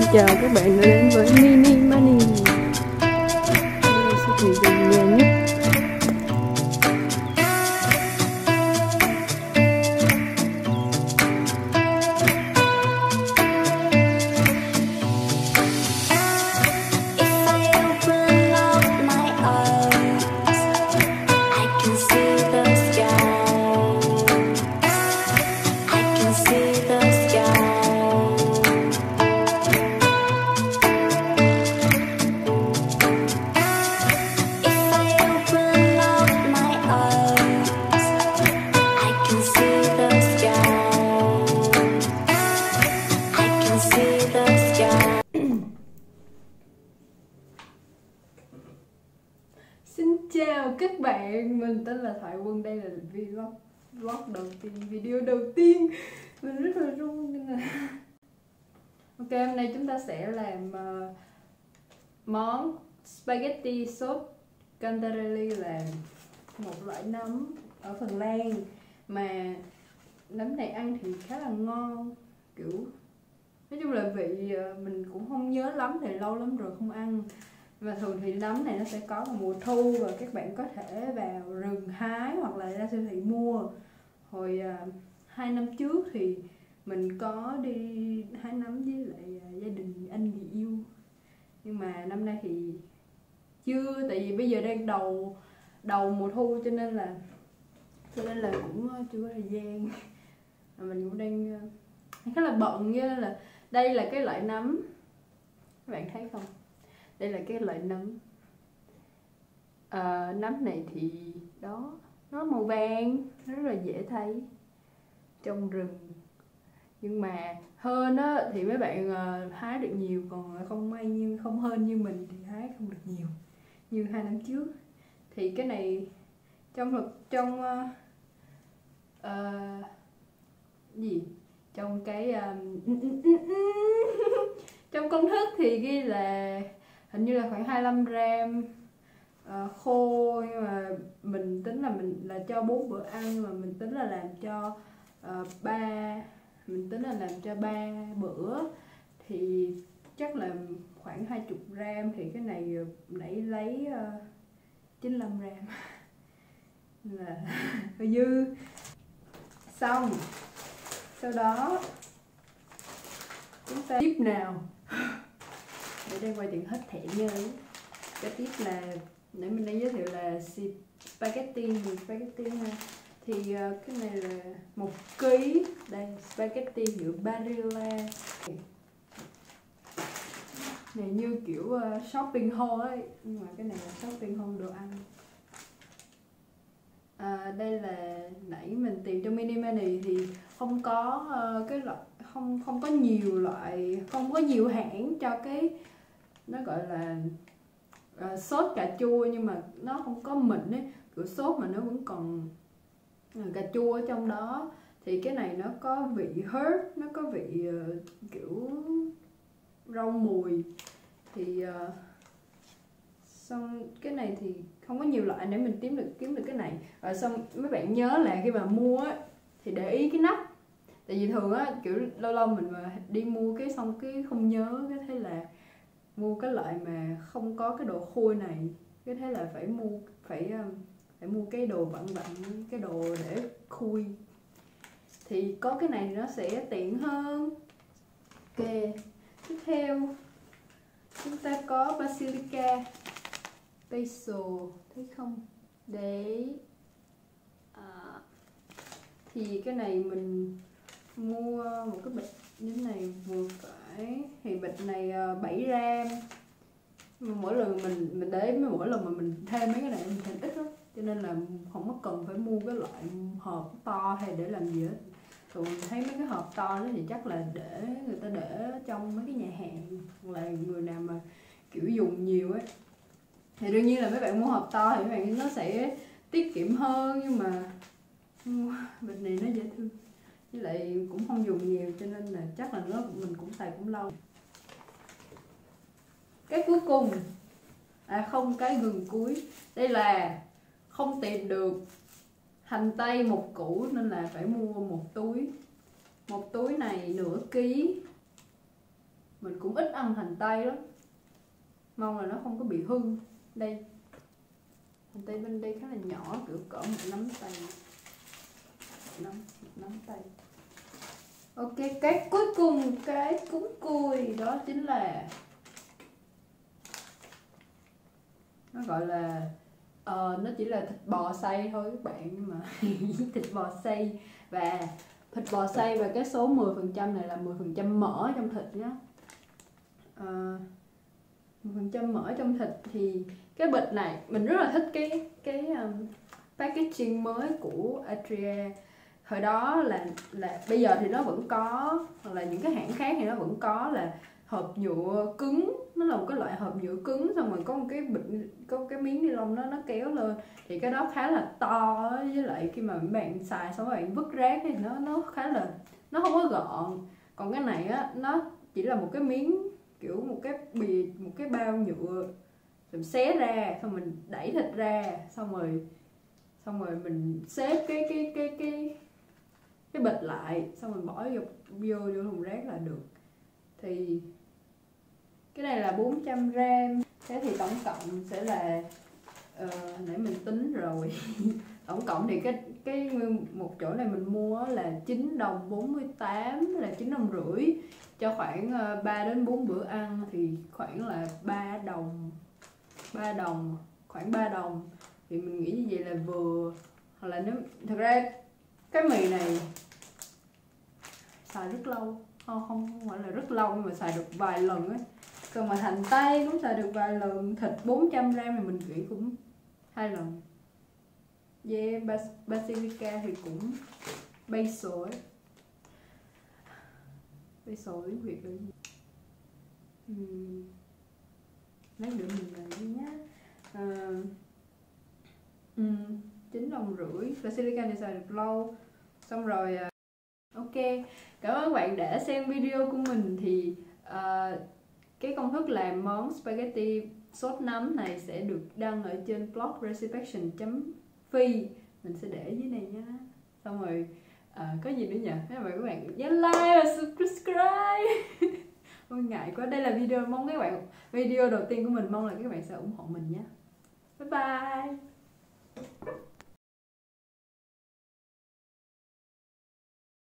chào các bạn đã đến với Mini Money. Đây là siêu thị gần nhà nhất. Xin chào các bạn, mình tên là Thoại Quân. Đây là vlog đầu tiên, video đầu tiên. Mình rất là run nên là ok, hôm nay chúng ta sẽ làm món spaghetti sốt cantarelli, là một loại nấm ở Phần Lan mà nấm này ăn thì khá là ngon, kiểu nói chung là vị mình cũng không nhớ lắm, thì lâu lắm rồi không ăn. Và thường thì nấm này nó sẽ có vào mùa thu và các bạn có thể vào rừng hái hoặc là ra siêu thị mua. Hồi 2 năm trước thì mình có đi hái nấm với lại gia đình anh người yêu, nhưng mà năm nay thì chưa, tại vì bây giờ đang đầu mùa thu cho nên là cũng chưa có thời gian. Mình cũng đang khá là bận, cho nên là đây là cái loại nấm, các bạn thấy không, đây là cái loại nấm. Nấm này thì đó, nó màu vàng, rất là dễ thấy trong rừng. Nhưng mà hên á thì mấy bạn hái được nhiều, còn không may nhưng không hên như mình thì hái không được nhiều như 2 năm trước. Thì cái này trong trong cái trong công thức thì ghi là hình như là khoảng 25 gram khô, nhưng mà mình tính là mình là cho 4 bữa ăn, mà mình tính là làm cho 3 bữa thì chắc là khoảng 20 gram. Thì cái này nãy lấy 95 gram là hơi dư. Xong sau đó chúng ta tiếp nào để đang quay tiền hết thẻ nhớ. Cái tiếp là nãy mình đã giới thiệu là spaghetti ha. Thì cái này là 1 kg. Đây, spaghetti hiệu Barilla này, như kiểu shopping haul ấy, nhưng mà cái này là shopping haul đồ ăn. Đây là nãy mình tìm trong Mini Money thì không có cái loại, không có nhiều loại, không có nhiều hãng cho cái nó gọi là sốt cà chua, nhưng mà nó không có mịn ấy, kiểu sốt mà nó vẫn còn cà chua ở trong đó. Thì cái này nó có vị herb, nó có vị kiểu rau mùi. Thì xong cái này thì không có nhiều loại để mình kiếm được cái này. Rồi xong mấy bạn nhớ là khi mà mua á thì để ý cái nắp, tại vì thường á kiểu lâu lâu mình mà đi mua cái xong cái không nhớ, cái thế là mua cái loại mà không có cái độ khui này, cái thế là phải mua cái đồ vặn, cái đồ để khui. Thì có cái này nó sẽ tiện hơn. Ok, tiếp theo chúng ta có basilica, basil, thấy không? Đấy. Thì cái này mình mua một cái bịch như thế này vừa phải. Thì bịch này 7 gram. Mỗi lần mình để mỗi lần mà mình thêm mấy cái này mình thêm ít lắm, cho nên là không có cần phải mua cái loại hộp to hay để làm gì hết. Thường thấy mấy cái hộp to đó thì chắc là để người ta để trong mấy cái nhà hàng, hoặc là người nào mà kiểu dùng nhiều ấy. Thì đương nhiên là mấy bạn mua hộp to thì mấy bạn nó sẽ tiết kiệm hơn, nhưng mà bịch này nó dễ thương, với lại cũng không dùng nhiều cho nên là chắc là mình cũng xài cũng lâu. Cái cuối cùng, cái gần cuối, đây là không tìm được hành tây 1 củ nên là phải mua 1 túi. 1 túi này nửa ký mình cũng ít ăn hành tây lắm, mong là nó không có bị hư. Đây, hành tây bên đây khá là nhỏ, kiểu cỡ một nắm tay, một nắm tay. Ok, cái cuối cùng, cái cúng cùi đó chính là nó gọi là nó chỉ là thịt bò xay thôi các bạn, nhưng mà thịt bò xay, và thịt bò xay và cái số 10% này là 10% mỡ trong thịt nhé. 10% mỡ trong thịt. Thì cái bịch này mình rất là thích cái packaging mới của Atria. Hồi đó là bây giờ thì nó vẫn có, hoặc là những cái hãng khác thì nó vẫn có là hộp nhựa cứng, nó là một cái loại hộp nhựa cứng, xong rồi có một cái bịch, có cái miếng ni lông nó kéo lên, thì cái đó khá là to, với lại khi mà bạn xài xong rồi bạn vứt rác thì nó khá là, nó không có gọn. Còn cái này á, nó chỉ là một cái miếng, kiểu một cái bao nhựa, rồi xé ra, xong mình đẩy thịt ra, xong rồi mình xếp cái bịch lại, xong mình bỏ vô thùng rác là được. Thì cái này là 400g. Thế thì tổng cộng sẽ là nãy mình tính rồi. Tổng cộng thì cái một chỗ này mình mua là 9 đồng 48, là 9 đồng rưỡi, cho khoảng 3 đến 4 bữa ăn thì khoảng là 3 đồng, khoảng 3 đồng. Thì mình nghĩ như vậy là vừa. Hoặc là nếu thật ra cái mì này xài rất lâu, không phải là rất lâu, nhưng mà xài được vài lần ấy. Còn mà hành tây cũng xài được vài lần, thịt 400g thì mình nghĩ cũng 2 lần. Yeah, basilica thì cũng basil ấy. Basil tiếng Việt là gì? Lát nữa mình làm đi nhá. 9 đồng rưỡi. Basilica thì xài được lâu. Xong rồi ok, cảm ơn các bạn đã xem video của mình. Thì cái công thức làm món spaghetti sốt nấm này sẽ được đăng ở trên blog recipection.phi, mình sẽ để dưới này nha. Xong rồi có gì nữa nhỉ? Các bạn nhớ like và subscribe. Ôi ngại quá, đây là video, mong các bạn, video đầu tiên của mình, mong là các bạn sẽ ủng hộ mình nhé.